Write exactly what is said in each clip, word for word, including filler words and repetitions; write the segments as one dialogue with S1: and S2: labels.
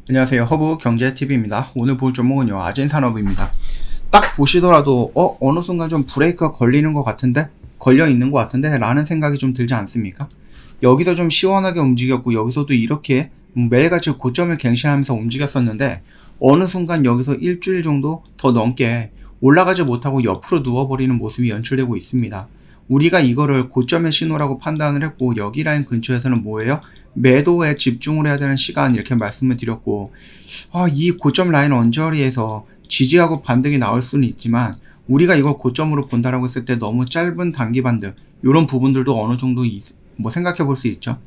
S1: 안녕하세요. 허브 경제티비입니다. 오늘 볼 종목은요, 아진산업입니다. 딱 보시더라도 어 어느 순간 좀 브레이크가 걸리는 것 같은데, 걸려 있는 것 같은데 라는 생각이 좀 들지 않습니까? 여기서 좀 시원하게 움직였고, 여기서도 이렇게 매일같이 고점을 갱신하면서 움직였었는데, 어느 순간 여기서 일주일 정도 더 넘게 올라가지 못하고 옆으로 누워버리는 모습이 연출되고 있습니다. 우리가 이거를 고점의 신호라고 판단을 했고, 여기 라인 근처에서는 뭐예요? 매도에 집중을 해야 되는 시간, 이렇게 말씀을 드렸고, 아, 이 고점 라인 언저리에서 지지하고 반등이 나올 수는 있지만, 우리가 이걸 고점으로 본다라고 했을 때 너무 짧은 단기 반등, 이런 부분들도 어느 정도 뭐 생각해 볼 수 있죠.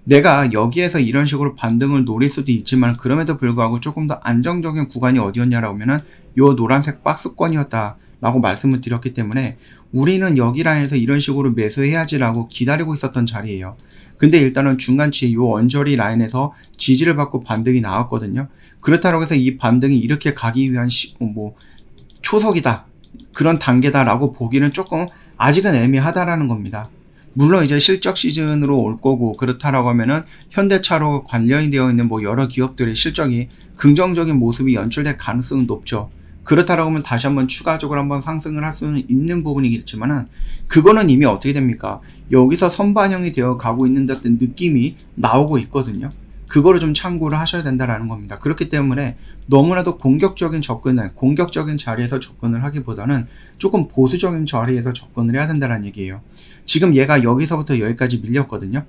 S1: 내가 여기에서 이런 식으로 반등을 노릴 수도 있지만, 그럼에도 불구하고 조금 더 안정적인 구간이 어디였냐라고 하면은 요 노란색 박스권이었다 라고 말씀을 드렸기 때문에, 우리는 여기 라인에서 이런 식으로 매수해야지 라고 기다리고 있었던 자리예요. 근데 일단은 중간치 요 언저리 라인에서 지지를 받고 반등이 나왔거든요. 그렇다고 해서 이 반등이 이렇게 가기 위한 시, 뭐 초석이다, 그런 단계다 라고 보기는 조금 아직은 애매하다라는 겁니다. 물론 이제 실적 시즌으로 올 거고, 그렇다라고 하면은 현대차로 관련이 되어 있는 뭐 여러 기업들의 실적이 긍정적인 모습이 연출될 가능성은 높죠. 그렇다라고 하면 다시 한번 추가적으로 한번 상승을 할 수는 있는 부분이겠지만은, 그거는 이미 어떻게 됩니까? 여기서 선반영이 되어 가고 있는 듯한 느낌이 나오고 있거든요. 그거를 좀 참고를 하셔야 된다라는 겁니다. 그렇기 때문에 너무나도 공격적인 접근을, 공격적인 자리에서 접근을 하기보다는 조금 보수적인 자리에서 접근을 해야 된다는 얘기예요. 지금 얘가 여기서부터 여기까지 밀렸거든요.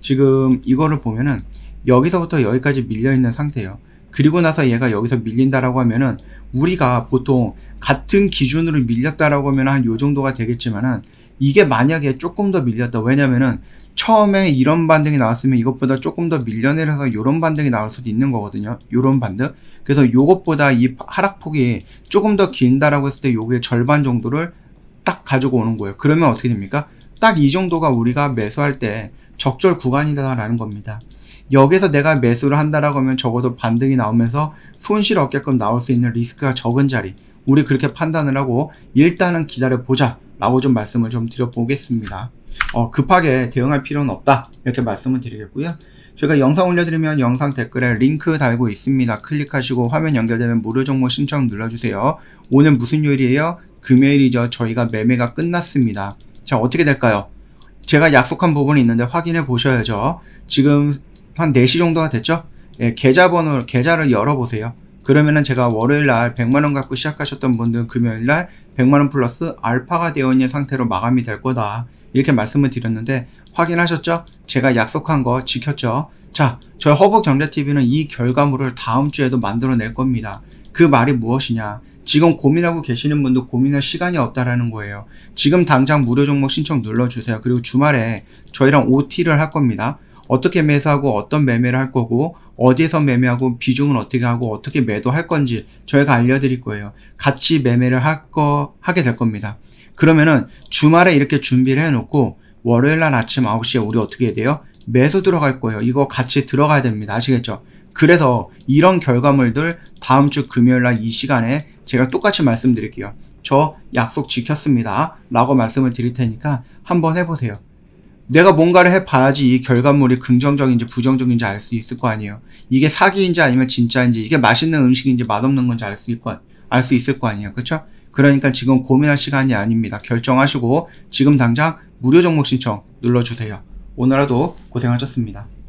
S1: 지금 이거를 보면은 여기서부터 여기까지 밀려 있는 상태예요. 그리고 나서 얘가 여기서 밀린다라고 하면은, 우리가 보통 같은 기준으로 밀렸다라고 하면 한 요 정도가 되겠지만은, 이게 만약에 조금 더 밀렸다. 왜냐면은 처음에 이런 반등이 나왔으면 이것보다 조금 더 밀려내려서 요런 반등이 나올 수도 있는 거거든요. 요런 반등. 그래서 요것보다 이 하락폭이 조금 더 긴다라고 했을 때 요게 절반 정도를 딱 가지고 오는 거예요. 그러면 어떻게 됩니까? 딱 이 정도가 우리가 매수할 때 적절 구간이다라는 겁니다. 여기서 내가 매수를 한다라고 하면 적어도 반등이 나오면서 손실 없게끔 나올 수 있는 리스크가 적은 자리, 우리 그렇게 판단을 하고 일단은 기다려보자 라고 좀 말씀을 좀 드려보겠습니다. 어, 급하게 대응할 필요는 없다, 이렇게 말씀을 드리겠고요. 제가 영상 올려드리면 영상 댓글에 링크 달고 있습니다. 클릭하시고 화면 연결되면 무료 정보 신청 눌러주세요. 오늘 무슨 요일이에요? 금요일이죠. 저희가 매매가 끝났습니다. 자, 어떻게 될까요? 제가 약속한 부분이 있는데 확인해 보셔야죠. 지금 한 네 시 정도가 됐죠? 예, 계좌번호, 계좌를 열어보세요. 그러면은 제가 월요일날 백만 원 갖고 시작하셨던 분들은 금요일날 백만 원 플러스 알파가 되어 있는 상태로 마감이 될 거다, 이렇게 말씀을 드렸는데, 확인하셨죠? 제가 약속한 거 지켰죠? 자, 저희 허브경제티비는 이 결과물을 다음 주에도 만들어낼 겁니다. 그 말이 무엇이냐? 지금 고민하고 계시는 분도 고민할 시간이 없다라는 거예요. 지금 당장 무료 종목 신청 눌러주세요. 그리고 주말에 저희랑 오티를 할 겁니다. 어떻게 매수하고 어떤 매매를 할 거고, 어디에서 매매하고 비중은 어떻게 하고 어떻게 매도할 건지 저희가 알려드릴 거예요. 같이 매매를 할 거, 하게 될 겁니다. 그러면은 주말에 이렇게 준비를 해놓고 월요일날 아침 아홉 시에 우리 어떻게 해야 돼요? 매수 들어갈 거예요. 이거 같이 들어가야 됩니다. 아시겠죠? 그래서 이런 결과물들 다음 주 금요일날 이 시간에 제가 똑같이 말씀드릴게요. 저 약속 지켰습니다 라고 말씀을 드릴 테니까 한번 해보세요. 내가 뭔가를 해봐야지 이 결과물이 긍정적인지 부정적인지 알 수 있을 거 아니에요. 이게 사기인지 아니면 진짜인지, 이게 맛있는 음식인지 맛없는 건지 알 수 있을 거, 알 수 있을 거 아니에요. 그쵸? 그러니까 지금 고민할 시간이 아닙니다. 결정하시고 지금 당장 무료 종목 신청 눌러주세요. 오늘 하루도 고생하셨습니다.